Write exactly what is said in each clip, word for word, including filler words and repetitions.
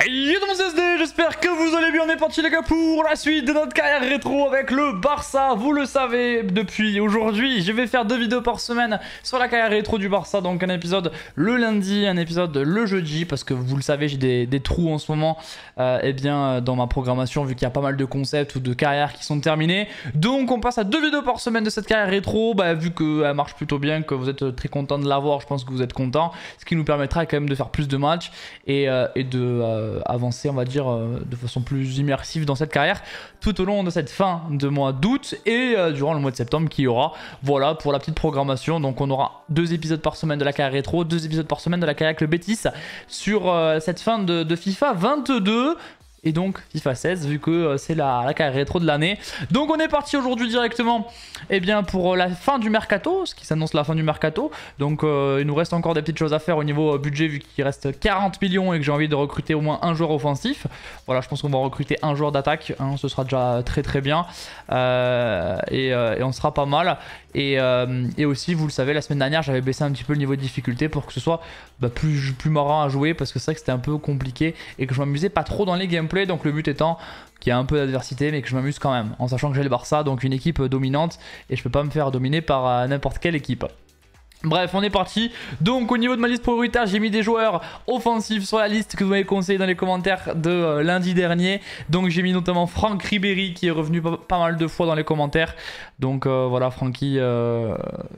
Yo tout le monde, c'est S D, j'espère que vous allez bien. On est parti les gars pour la suite de notre carrière rétro avec le Barça. Vous le savez depuis aujourd'hui, je vais faire deux vidéos par semaine sur la carrière rétro du Barça. Donc un épisode le lundi, un épisode le jeudi, parce que vous le savez, j'ai des, des trous en ce moment euh, eh bien, dans ma programmation, vu qu'il y a pas mal de concepts ou de carrières qui sont terminés. Donc on passe à deux vidéos par semaine de cette carrière rétro, bah, vu qu'elle marche plutôt bien, que vous êtes très content de l'avoir, je pense que vous êtes content, ce qui nous permettra quand même de faire plus de matchs et, euh, et de euh, avancer, on va dire, euh, de façon plus immersive dans cette carrière tout au long de cette fin de mois d'août et euh, durant le mois de septembre qui y aura. Voilà pour la petite programmation. Donc on aura deux épisodes par semaine de la carrière rétro, deux épisodes par semaine de la carrière avec le Betis sur euh, cette fin de, de FIFA vingt-deux. Et donc FIFA seize, vu que euh, c'est la, la carrière rétro de l'année. Donc on est parti aujourd'hui directement eh bien, pour la fin du mercato, ce qui s'annonce la fin du mercato. Donc euh, il nous reste encore des petites choses à faire au niveau euh, budget, vu qu'il reste quarante millions et que j'ai envie de recruter au moins un joueur offensif. Voilà, je pense qu'on va recruter un joueur d'attaque, hein, ce sera déjà très très bien. Euh, et, euh, et on sera pas mal. Et, euh, et aussi, vous le savez, la semaine dernière, j'avais baissé un petit peu le niveau de difficulté pour que ce soit bah, plus, plus marrant à jouer, parce que c'est vrai que c'était un peu compliqué et que je m'amusais pas trop dans les gameplays. Donc le but étant qu'il y a un peu d'adversité, mais que je m'amuse quand même, en sachant que j'ai le Barça, donc une équipe dominante, et je peux pas me faire dominer par euh, n'importe quelle équipe. Bref, on est parti. Donc au niveau de ma liste prioritaire, j'ai mis des joueurs offensifs sur la liste que vous m'avez conseillé dans les commentaires de euh, lundi dernier. Donc j'ai mis notamment Franck Ribéry qui est revenu pas, pas mal de fois dans les commentaires. Donc euh, voilà, Francky, euh,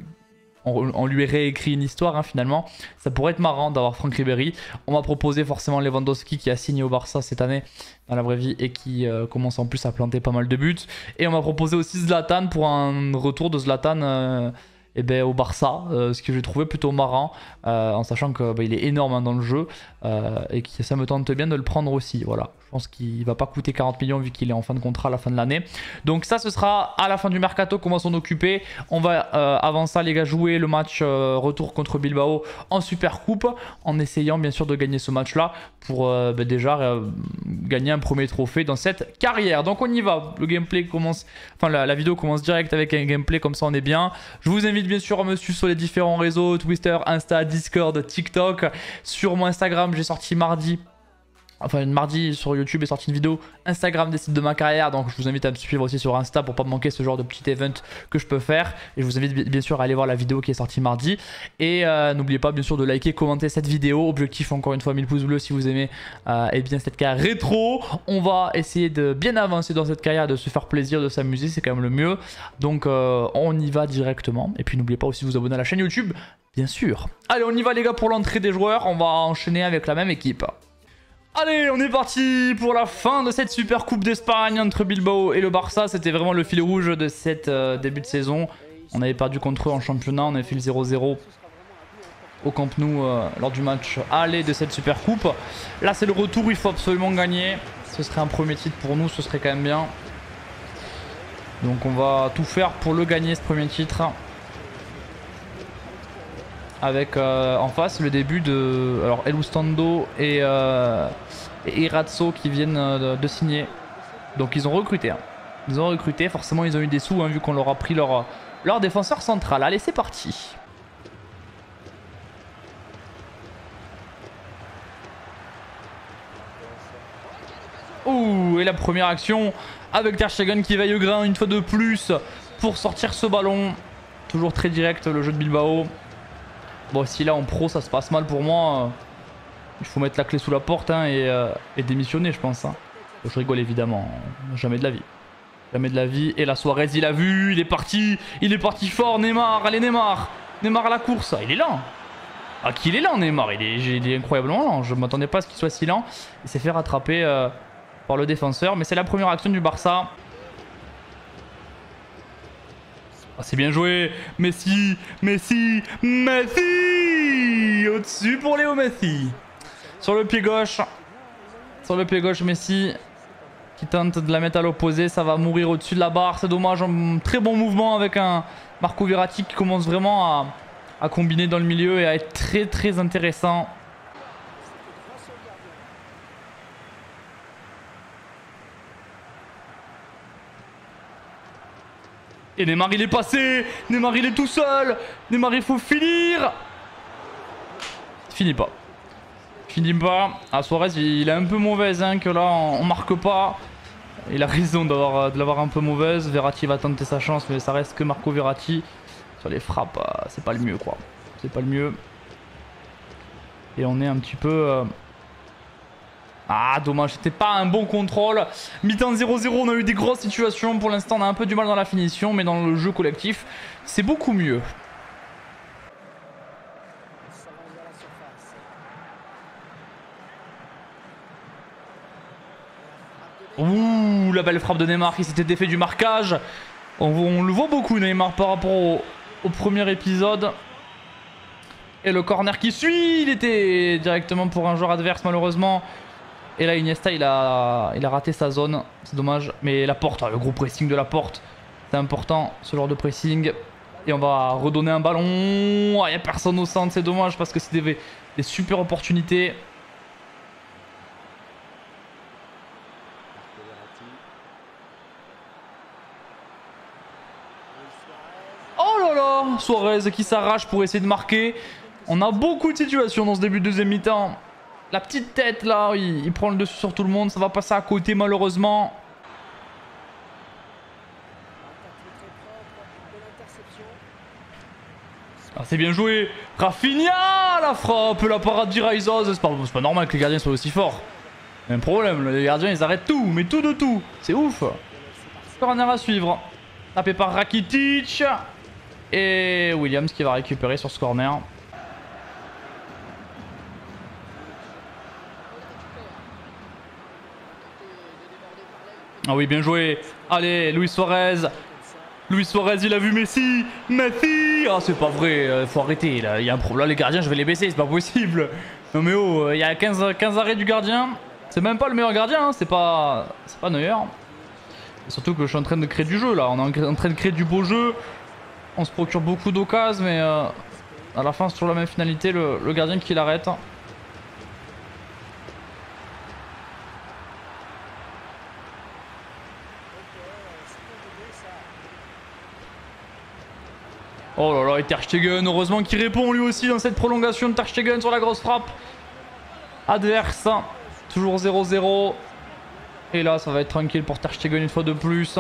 on, on lui a réécrit une histoire hein, finalement. Ça pourrait être marrant d'avoir Franck Ribéry. On m'a proposé forcément Lewandowski qui a signé au Barça cette année dans la vraie vie et qui euh, commence en plus à planter pas mal de buts. Et on m'a proposé aussi Zlatan pour un retour de Zlatan euh, eh ben, au Barça, euh, ce que j'ai trouvé plutôt marrant, euh, en sachant qu'il bah, est énorme hein, dans le jeu euh, et que ça me tente bien de le prendre aussi. Voilà, je pense qu'il va pas coûter quarante millions vu qu'il est en fin de contrat à la fin de l'année. Donc ça, ce sera à la fin du mercato qu'on va s'en occuper. On va euh, avant ça, les gars, jouer le match euh, retour contre Bilbao en Super Coupe, en essayant bien sûr de gagner ce match-là pour euh, bah, déjà euh, gagner un premier trophée dans cette carrière. Donc on y va. Le gameplay commence, enfin la, la vidéo commence direct avec un gameplay comme ça, on est bien. Je vous invite bien sûr à me suivre sur les différents réseaux, Twitter, Insta, Discord, TikTok. Sur mon Instagram, j'ai sorti mardi, enfin mardi sur YouTube est sorti une vidéo Instagram des sites de ma carrière, donc je vous invite à me suivre aussi sur Insta pour pas me manquer ce genre de petit event que je peux faire. Et je vous invite bien sûr à aller voir la vidéo qui est sortie mardi. Et euh, n'oubliez pas bien sûr de liker, commenter cette vidéo. Objectif encore une fois mille pouces bleus si vous aimez euh, et bien cette carrière rétro. On va essayer de bien avancer dans cette carrière, de se faire plaisir, de s'amuser, c'est quand même le mieux. Donc euh, on y va directement. Et puis n'oubliez pas aussi de vous abonner à la chaîne YouTube, bien sûr. Allez, on y va les gars pour l'entrée des joueurs. On va enchaîner avec la même équipe. Allez, on est parti pour la fin de cette super coupe d'Espagne entre Bilbao et le Barça. C'était vraiment le fil rouge de cette euh, début de saison. On avait perdu contre eux en championnat, on avait fait le zéro zéro au Camp Nou euh, lors du match aller de cette super coupe. Là, c'est le retour, il faut absolument gagner. Ce serait un premier titre pour nous, ce serait quand même bien. Donc on va tout faire pour le gagner, ce premier titre. Avec euh, en face le début de alors Elustando et, euh, et Irazzo qui viennent de, de signer. Donc ils ont recruté. Hein. Ils ont recruté, forcément ils ont eu des sous hein, vu qu'on leur a pris leur, leur défenseur central. Allez, c'est parti. Ouh, et la première action avec Ter Stegen qui veille au grain une fois de plus pour sortir ce ballon. Toujours très direct le jeu de Bilbao. Bon, si là en pro ça se passe mal pour moi, euh, il faut mettre la clé sous la porte hein, et, euh, et démissionner, je pense. Hein. Je rigole évidemment, jamais de la vie. Jamais de la vie. Et la Suarez, il a vu, il est parti, il est parti fort. Neymar, allez Neymar, Neymar à la course, il est lent. Ah, qu'il est lent Neymar, il est, il est incroyablement lent. Je ne m'attendais pas à ce qu'il soit si lent. Il s'est fait rattraper euh, par le défenseur, mais c'est la première action du Barça. Oh, c'est bien joué, Messi, Messi, Messi, au-dessus pour Léo Messi. Sur le pied gauche, sur le pied gauche Messi qui tente de la mettre à l'opposé, ça va mourir au-dessus de la barre, c'est dommage. Un très bon mouvement avec un Marco Verratti qui commence vraiment à, à combiner dans le milieu et à être très très intéressant. Et Neymar il est passé, Neymar il est tout seul, Neymar il faut finir. Il finit pas. Finit pas. Ah, Suarez, il est un peu mauvaise, hein, que là, on marque pas. Il a raison d'avoir de l'avoir un peu mauvaise. Verratti va tenter sa chance, mais ça reste que Marco Verratti. Sur les frappes, euh, c'est pas le mieux, quoi. C'est pas le mieux. Et on est un petit peu... Euh... Ah, dommage, c'était pas un bon contrôle. Mi-temps zéro zéro, on a eu des grosses situations. Pour l'instant, on a un peu du mal dans la finition, mais dans le jeu collectif, c'est beaucoup mieux. Ouh, la belle frappe de Neymar qui s'était défait du marquage. On, on le voit beaucoup, Neymar, par rapport au, au premier épisode. Et le corner qui suit, il était directement pour un joueur adverse, malheureusement. Et là, Iniesta, il a, il a raté sa zone. C'est dommage. Mais la porte, le gros pressing de la porte, c'est important, ce genre de pressing. Et on va redonner un ballon. Il n'y a personne au centre, c'est dommage parce que c'est des, des super opportunités. Oh là là, Suarez qui s'arrache pour essayer de marquer. On a beaucoup de situations dans ce début de deuxième mi-temps. La petite tête là, il, il prend le dessus sur tout le monde. Ça va passer à côté malheureusement. Ah, c'est bien joué. Rafinha, la frappe, la parade d'Iraïza. C'est pas, pas normal que les gardiens soient aussi forts. Il y a un problème, les gardiens ils arrêtent tout, mais tout de tout. C'est ouf. Corner à suivre. Tapé par Rakitic. Et Williams qui va récupérer sur ce corner. Ah oui, bien joué. Allez, Luis Suarez. Luis Suarez, il a vu Messi. Messi. Ah, c'est pas vrai. Faut arrêter. Là. Il y a un problème. Les gardiens, je vais les baisser. C'est pas possible. Non, mais oh, il y a quinze, quinze arrêts du gardien. C'est même pas le meilleur gardien. Hein. C'est pas, c'est pas Neuer. Surtout que je suis en train de créer du jeu là. On est en train de créer du beau jeu. On se procure beaucoup d'occasions, mais euh, à la fin, c'est toujours la même finalité. Le, le gardien qui l'arrête. Oh là là, et Ter Stegen, heureusement qu'il répond lui aussi dans cette prolongation de Ter Stegen sur la grosse frappe adverse. Toujours zéro zéro. Et là, ça va être tranquille pour Ter Stegen une fois de plus.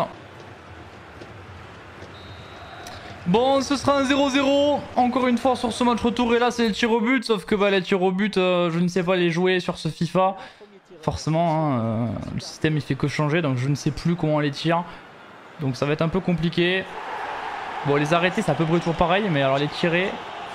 Bon, ce sera un zéro zéro. Encore une fois sur ce match retour. Et là, c'est les tirs au but. Sauf que bah, les tirs au but, euh, je ne sais pas les jouer sur ce FIFA. Forcément, hein, euh, le système il fait que changer. Donc je ne sais plus comment on les tire. Donc ça va être un peu compliqué. Bon, les arrêter, c'est à peu près toujours pareil. Mais alors les tirer...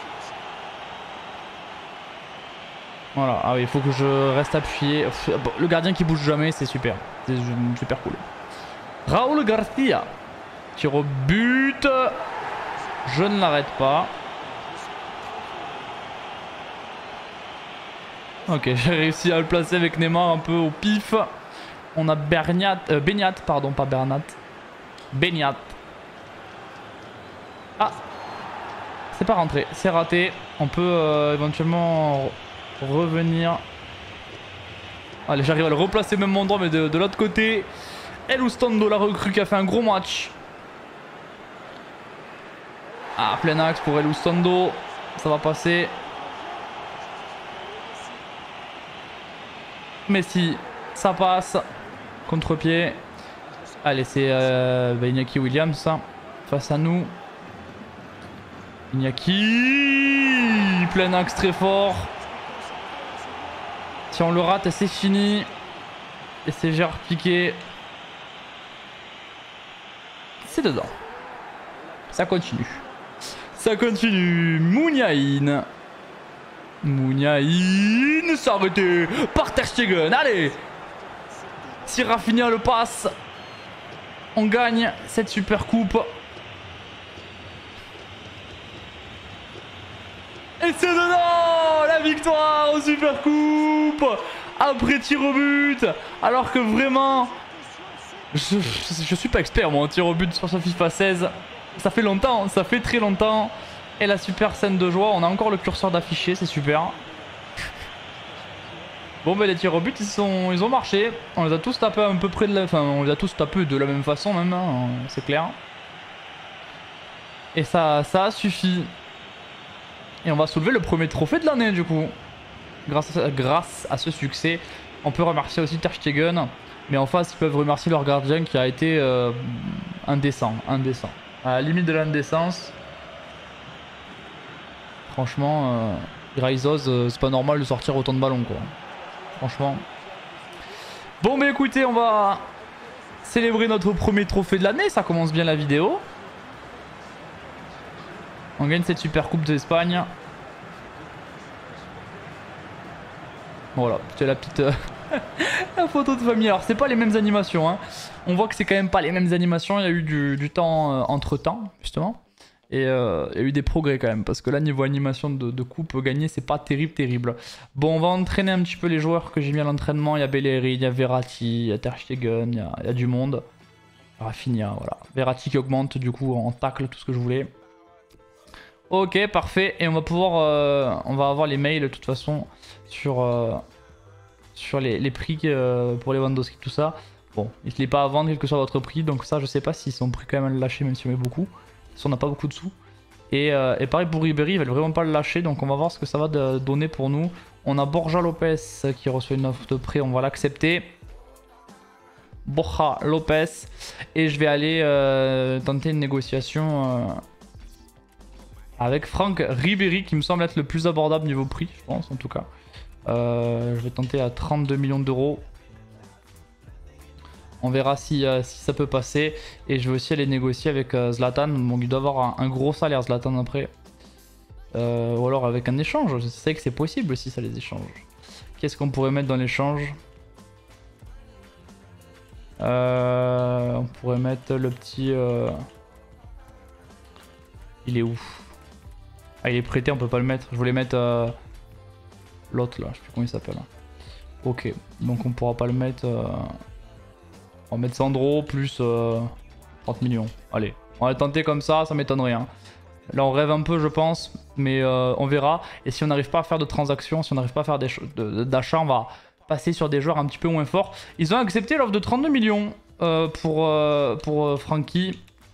Voilà, ah oui, il faut que je reste appuyé. Le gardien qui bouge jamais, c'est super. C'est super cool. Raúl García. Tir au but. Je ne l'arrête pas. Ok, j'ai réussi à le placer avec Neymar un peu au pif. On a Berniat, euh, Beniat, pardon, pas Bernat. Beniat. Ah, c'est pas rentré, c'est raté. On peut euh, éventuellement revenir. Allez, j'arrive à le replacer au même endroit, mais de, de l'autre côté. Elustondo, la recrue qui a fait un gros match. Ah, plein axe pour Elustondo. Ça va passer. Messi, ça passe. Contre-pied. Allez, c'est euh, bah, Iñaki Williams hein, face à nous. Iñaki, plein axe très fort. Si on le rate, c'est fini. Et c'est Gérard Piqué. C'est dedans. Ça continue. Ça continue. Mouniaïn. Mouniaïn s'est arrêté par Ter Stegen. Allez. Si Rafinha le passe, on gagne cette super coupe. Et c'est dedans. La victoire au super coupe. Après tir au but. Alors que vraiment... Je, je, je suis pas expert moi en tir au but sur ce FIFA seize. Ça fait longtemps, ça fait très longtemps. Et la super scène de joie, on a encore le curseur d'affiché, c'est super. Bon ben les tirs au but ils, sont, ils ont marché. On les a tous tapés à peu près de la... Enfin on les a tous tapés de la même façon même, hein, c'est clair. Et ça, ça a suffi. Et on va soulever le premier trophée de l'année du coup. grâce à, grâce à ce succès. On peut remercier aussi Ter Stegen, mais en face ils peuvent remercier leur gardien qui a été euh, indécent, indécent. À la limite de l'indécence. Franchement, euh, Graizoz, euh, c'est pas normal de sortir autant de ballons quoi. Franchement. Bon mais écoutez, on va célébrer notre premier trophée de l'année, ça commence bien la vidéo. On gagne cette super coupe d'Espagne. Voilà, c'était la petite euh, la photo de famille. Alors c'est pas les mêmes animations, hein. On voit que c'est quand même pas les mêmes animations. Il y a eu du, du temps euh, entre temps, justement. Et euh, il y a eu des progrès quand même. Parce que là, niveau animation de, de coupe gagnée, c'est pas terrible, terrible. Bon, on va entraîner un petit peu les joueurs que j'ai mis à l'entraînement. Il y a Bellerin, il y a Verratti, il y a Ter Stegen, il y a, il y a du monde. Rafinha, voilà. Verratti qui augmente du coup en tacle, tout ce que je voulais. Ok, parfait. Et on va pouvoir, euh, on va avoir les mails de toute façon sur, euh, sur les, les prix euh, pour les Lewandowski, tout ça. Bon, il ne l'est pas à vendre, quel que soit votre prix. Donc ça, je sais pas s'ils sont prêts quand même à le lâcher, même si on met beaucoup. Si on n'a pas beaucoup de sous. Et, euh, et pareil pour Ribéry, ils veulent vraiment pas le lâcher. Donc on va voir ce que ça va de, donner pour nous. On a Borja Lopez qui reçoit une offre de prêt, on va l'accepter. Borja Lopez. Et je vais aller euh, tenter une négociation... Euh, avec Franck Ribéry qui me semble être le plus abordable niveau prix, je pense en tout cas. Euh, je vais tenter à trente-deux millions d'euros. On verra si, euh, si ça peut passer. Et je vais aussi aller négocier avec euh, Zlatan. Bon, il doit avoir un, un gros salaire Zlatan après. Euh, ou alors avec un échange. Je sais que c'est possible aussi ça les échanges. Qu'est-ce qu'on pourrait mettre dans l'échange? euh, On pourrait mettre le petit... Euh... Il est où? Ah, il est prêté, on peut pas le mettre. Je voulais mettre euh, l'autre là, je sais plus comment il s'appelle. Ok, donc on pourra pas le mettre. Euh... On va mettre Sandro plus euh, trente millions. Allez, on va tenter comme ça, ça m'étonnerait. Hein. Là on rêve un peu je pense, mais euh, on verra. Et si on n'arrive pas à faire de transactions, si on n'arrive pas à faire d'achats, on va passer sur des joueurs un petit peu moins forts. Ils ont accepté l'offre de trente-deux millions euh, pour, euh, pour euh, Francky.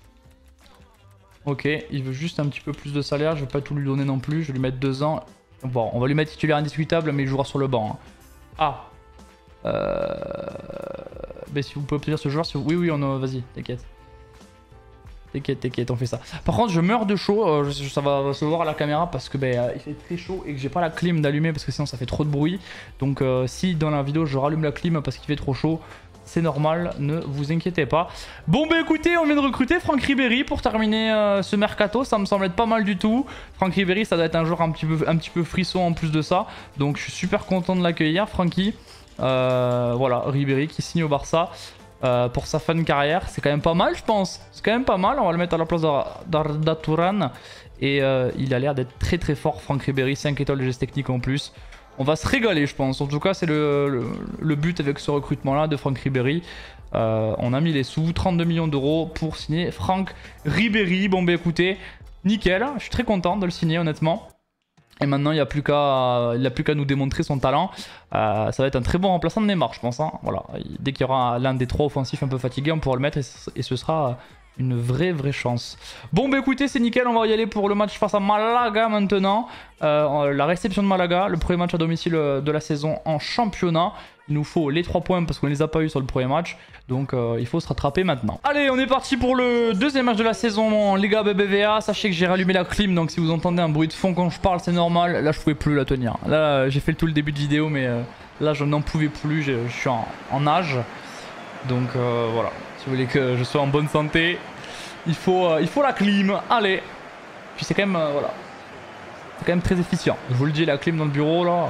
Ok, il veut juste un petit peu plus de salaire, je vais pas tout lui donner non plus, je vais lui mettre deux ans. Bon, on va lui mettre titulaire indiscutable, mais il jouera sur le banc. Hein. Ah euh... Ben, si vous pouvez obtenir ce joueur, si vous... oui, oui, on a... vas-y, t'inquiète. T'inquiète, t'inquiète, on fait ça. Par contre, je meurs de chaud, euh, je... ça va se voir à la caméra parce que ben, euh, il fait très chaud et que j'ai pas la clim d'allumer parce que sinon ça fait trop de bruit. Donc euh, si dans la vidéo je rallume la clim parce qu'il fait trop chaud, c'est normal, ne vous inquiétez pas. Bon bah écoutez, on vient de recruter Franck Ribéry pour terminer euh, ce mercato, ça me semble être pas mal du tout. Franck Ribéry, ça doit être un joueur un petit peu, un petit peu frisson en plus de ça. Donc je suis super content de l'accueillir, Francky. Euh, voilà, Ribéry qui signe au Barça euh, pour sa fin de carrière. C'est quand même pas mal je pense, c'est quand même pas mal. On va le mettre à la place d'Arda Turan. Et euh, il a l'air d'être très très fort, Franck Ribéry, cinq étoiles de geste technique en plus. On va se régaler je pense, en tout cas c'est le, le, le but avec ce recrutement là de Franck Ribéry. Euh, on a mis les sous, trente-deux millions d'euros pour signer Franck Ribéry. Bon bah écoutez, nickel, je suis très content de le signer honnêtement. Et maintenant il n'y a plus qu'à plus qu'à nous démontrer son talent. Euh, ça va être un très bon remplaçant de Neymar je pense. Hein. Voilà. Dès qu'il y aura l'un des trois offensifs un peu fatigués, on pourra le mettre et, et ce sera... une vraie vraie chance. Bon bah écoutez c'est nickel, on va y aller pour le match face à Malaga maintenant. Euh, la réception de Malaga, le premier match à domicile de la saison en championnat. Il nous faut les trois points parce qu'on les a pas eu sur le premier match. Donc euh, il faut se rattraper maintenant. Allez on est parti pour le deuxième match de la saison en Liga B B V A. Sachez que j'ai rallumé la clim donc si vous entendez un bruit de fond quand je parle c'est normal. Là je pouvais plus la tenir. Là j'ai fait tout le début de vidéo mais euh, là je n'en pouvais plus. Je, je suis en, en âge. Donc euh, voilà. Si vous voulez que je sois en bonne santé, il faut, euh, il faut la clim. Allez. Puis c'est quand même, euh, voilà. C'est quand même très efficient. Je vous le dis, la clim dans le bureau, là.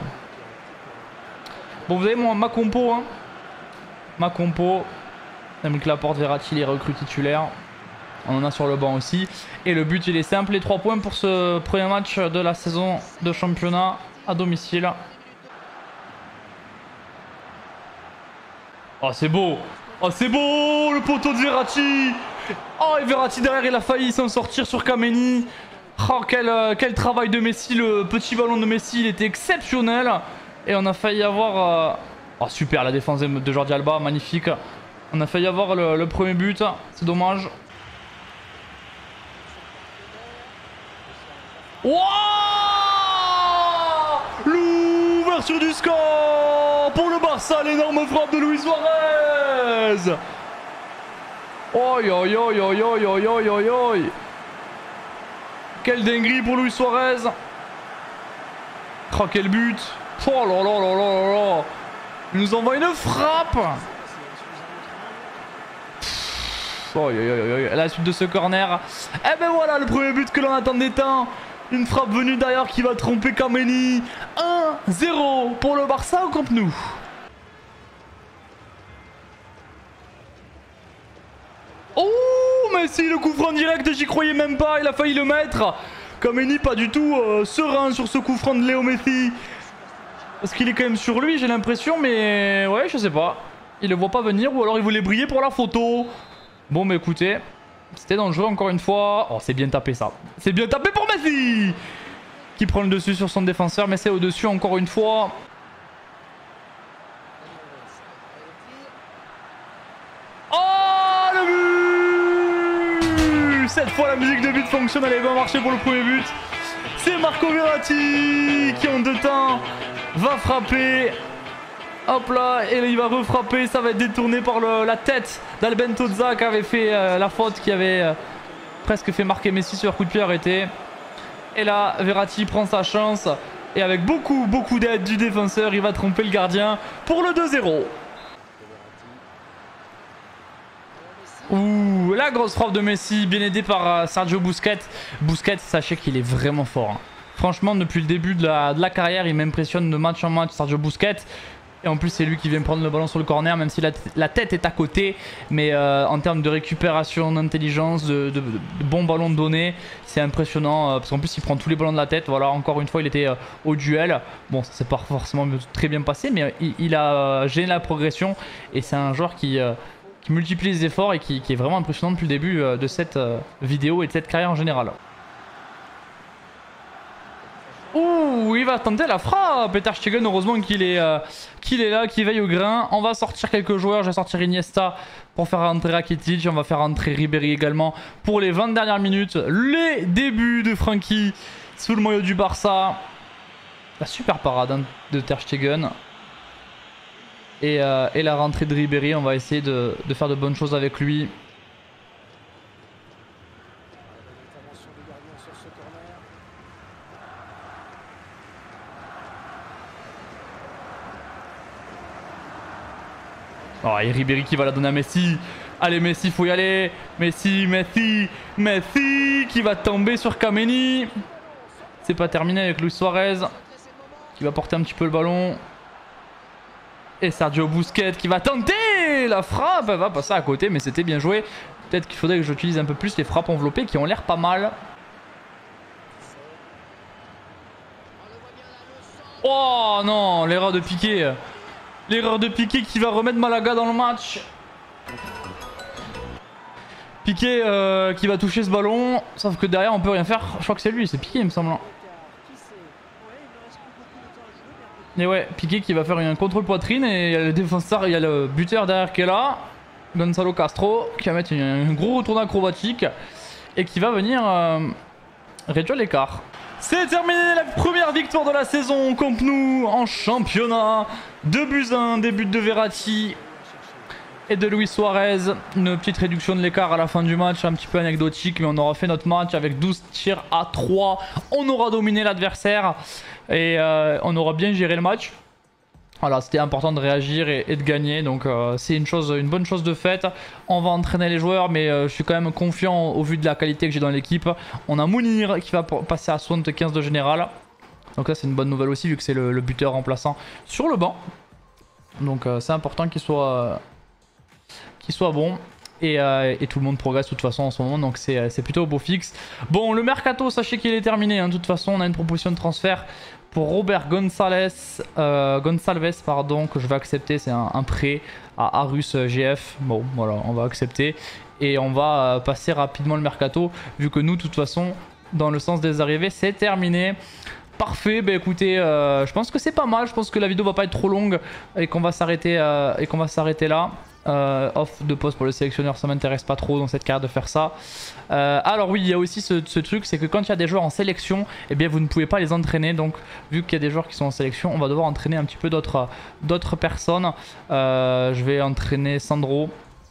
Bon, vous avez mon, ma compo, hein. Ma compo. Avec Laporte, Verratti, les recrues titulaires. On en a sur le banc aussi. Et le but, il est simple. Les trois points pour ce premier match de la saison de championnat à domicile. Oh, c'est beau. Oh c'est beau, le poteau de Verratti. Oh et Verratti derrière il a failli s'en sortir sur Kameni. Oh quel, euh, quel travail de Messi, le petit ballon de Messi il était exceptionnel. Et on a failli avoir... Euh... Oh super la défense de Jordi Alba, magnifique. On a failli avoir le, le premier but, c'est dommage. Wouah, l'ouverture du score pour le Barça, l'énorme frappe de Luis Suarez. Oi, oi, oi, oi, oi, oi, oi, oi, oi. Quelle dinguerie pour Luis Suarez. Oh, quel but. Oh là là là là là là. Il nous envoie une frappe. Oh, yo, yo, yo, yo. À la suite de ce corner, eh ben voilà le premier but que l'on attendait tant. Une frappe venue d'ailleurs qui va tromper Kameni. un zéro pour le Barça au Camp Nou. Oh, Messi, le coup franc direct, j'y croyais même pas, il a failli le mettre. Kameni pas du tout euh, serein sur ce coup franc de Léo Messi. Parce qu'il est quand même sur lui, j'ai l'impression, mais ouais, je sais pas. Il le voit pas venir ou alors il voulait briller pour la photo. Bon, mais écoutez, c'était dangereux encore une fois. Oh, c'est bien tapé ça. C'est bien tapé pour Messi qui prend le dessus sur son défenseur, mais c'est au-dessus encore une fois. Oh, le but! Cette fois, la musique de but fonctionne, elle a bien marché pour le premier but. C'est Marco Verratti qui en deux temps va frapper. Hop là, et il va refrapper, ça va être détourné par le, la tête d'Alben Tozza qui avait fait euh, la faute, qui avait euh, presque fait marquer Messi sur un coup de pied arrêté. Et là, Verratti prend sa chance et avec beaucoup, beaucoup d'aide du défenseur, il va tromper le gardien pour le deux zéro. Ouh, la grosse frappe de Messi, bien aidé par euh, Sergio Busquets. Busquets, sachez qu'il est vraiment fort. Hein. Franchement, depuis le début de la, de la carrière, il m'impressionne de match en match, Sergio Busquets. Et en plus, c'est lui qui vient prendre le ballon sur le corner, même si la, la tête est à côté. Mais euh, en termes de récupération, d'intelligence, de, de, de bons ballons donnés, c'est impressionnant. Euh, parce qu'en plus, il prend tous les ballons de la tête. Voilà, encore une fois, il était euh, au duel. Bon, ça s'est pas forcément très bien passé, mais euh, il, il a euh, gêné la progression. Et c'est un joueur qui, euh, qui multiplie les efforts et qui, qui est vraiment impressionnant depuis le début euh, de cette euh, vidéo et de cette carrière en général. Ouh, il va tenter la frappe. Ter Stegen, heureusement qu'il est, euh, qu'il est là, qu'il veille au grain. On va sortir quelques joueurs. Je vais sortir Iniesta pour faire rentrer Rakitic. On va faire rentrer Ribéry également pour les vingt dernières minutes. Les débuts de Frankie sous le maillot du Barça. La super parade hein, de Ter Stegen. Et, euh, et la rentrée de Ribéry. On va essayer de, de faire de bonnes choses avec lui. Oh, et Ribéry qui va la donner à Messi. Allez Messi, faut y aller. Messi, Messi, Messi qui va tomber sur Kameni. C'est pas terminé avec Luis Suarez qui va porter un petit peu le ballon. Et Sergio Busquets qui va tenter la frappe. Elle va passer à côté, mais c'était bien joué. Peut-être qu'il faudrait que j'utilise un peu plus les frappes enveloppées qui ont l'air pas mal. Oh non, l'erreur de Piqué. L'erreur de Piqué qui va remettre Malaga dans le match. Piqué euh, qui va toucher ce ballon. Sauf que derrière on peut rien faire. Je crois que c'est lui, c'est Piqué il me semble. Et ouais, Piqué qui va faire un contrôle poitrine. Et il y a le défenseur, il y a le buteur derrière qui est là. Gonzalo Castro qui va mettre un gros retour acrobatique. Et qui va venir euh, réduire l'écart. C'est terminé, la première victoire de la saison au Camp Nou en championnat. deux buts à un, des buts de Verratti et de Luis Suarez. Une petite réduction de l'écart à la fin du match, un petit peu anecdotique, mais on aura fait notre match avec douze tirs à trois. On aura dominé l'adversaire et euh, on aura bien géré le match. Voilà, c'était important de réagir et, et de gagner, donc euh, c'est une chose, une bonne chose de faite. On va entraîner les joueurs, mais euh, je suis quand même confiant au vu de la qualité que j'ai dans l'équipe. On a Mounir qui va passer à soixante-quinze de général. Donc ça c'est une bonne nouvelle aussi vu que c'est le, le buteur remplaçant sur le banc. Donc euh, c'est important qu'il soit, euh, qu'il soit bon. Et, euh, et tout le monde progresse de toute façon en ce moment, donc c'est plutôt beau fixe. Bon, le mercato, sachez qu'il est terminé. Hein. De toute façon, on a une proposition de transfert pour Robert Gonzalez, euh, Gonçalves, pardon, que je vais accepter. C'est un, un prêt à Arus G F. Bon, voilà, on va accepter. Et on va euh, passer rapidement le mercato, vu que nous, de toute façon, dans le sens des arrivées, c'est terminé. Parfait, bah écoutez, euh, je pense que c'est pas mal. Je pense que la vidéo va pas être trop longue et qu'on va s'arrêter euh, et qu'on va s'arrêter là. Euh, off de poste pour le sélectionneur, ça m'intéresse pas trop dans cette carrière de faire ça. Euh, alors oui, il y a aussi ce, ce truc, c'est que quand il y a des joueurs en sélection, eh bien vous ne pouvez pas les entraîner. Donc vu qu'il y a des joueurs qui sont en sélection, on va devoir entraîner un petit peu d'autres d'autres personnes. Euh, je vais entraîner Sandro.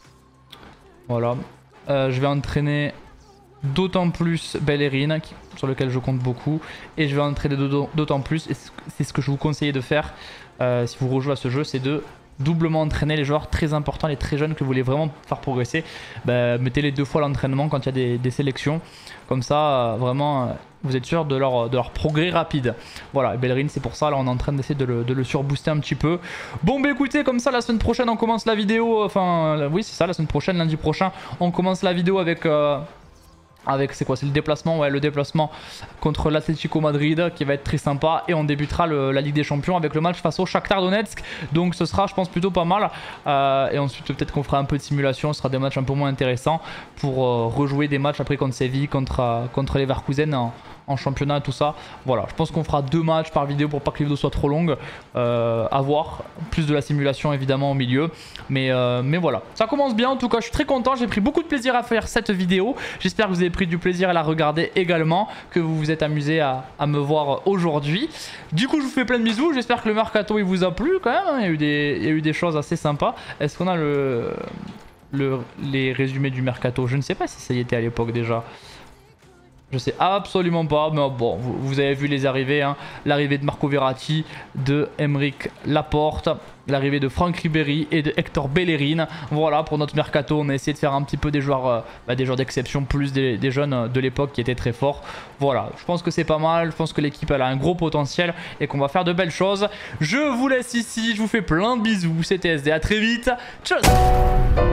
Voilà. Euh, je vais entraîner d'autant plus Bellerin, qui, sur lequel je compte beaucoup. Et je vais entraîner d'autant plus, et c'est ce que je vous conseille de faire euh, si vous rejouez à ce jeu, c'est de doublement entraîner les joueurs très importants, les très jeunes que vous voulez vraiment faire progresser. Bah, mettez-les deux fois l'entraînement quand il y a des, des sélections. Comme ça, euh, vraiment, euh, vous êtes sûr de leur, de leur progrès rapide. Voilà, Bellerin, c'est pour ça. Là, on est en train d'essayer de le, de le surbooster un petit peu. Bon, bah écoutez, comme ça, la semaine prochaine, on commence la vidéo. Enfin, euh, oui, c'est ça, la semaine prochaine, lundi prochain, on commence la vidéo avec... Euh, Avec, c'est quoi, c'est le déplacement, ouais, le déplacement contre l'Atlético Madrid qui va être très sympa. Et on débutera le, la Ligue des Champions avec le match face au Shakhtar Donetsk. Donc ce sera, je pense, plutôt pas mal. Euh, et ensuite, peut-être qu'on fera un peu de simulation. Ce sera des matchs un peu moins intéressants pour euh, rejouer des matchs après contre Séville, contre, euh, contre Leverkusen en, en championnat, tout ça. Voilà, je pense qu'on fera deux matchs par vidéo pour pas que les vidéos soient trop longues. Euh, à voir. Plus de la simulation, évidemment, au milieu. Mais, euh, mais voilà, ça commence bien. En tout cas, je suis très content. J'ai pris beaucoup de plaisir à faire cette vidéo. J'espère que vous avez pris du plaisir à la regarder également, que vous vous êtes amusé à, à me voir aujourd'hui. Du coup, je vous fais plein de bisous. J'espère que le mercato il vous a plu quand même. Il y a eu des, il y a eu des choses assez sympas. Est-ce qu'on a le, le, les résumés du mercato? Je ne sais pas si ça y était à l'époque déjà. Je sais absolument pas, mais bon, vous, vous avez vu les arrivées, hein. L'arrivée de Marco Verratti, de Aymeric Laporte, l'arrivée de Franck Ribéry et de Hector Bellerin. Voilà, pour notre mercato, on a essayé de faire un petit peu des joueurs, euh, bah, des joueurs d'exception, plus des, des jeunes de l'époque qui étaient très forts. Voilà, je pense que c'est pas mal, je pense que l'équipe elle a un gros potentiel et qu'on va faire de belles choses. Je vous laisse ici, je vous fais plein de bisous, c'était S D, à très vite, tchuss.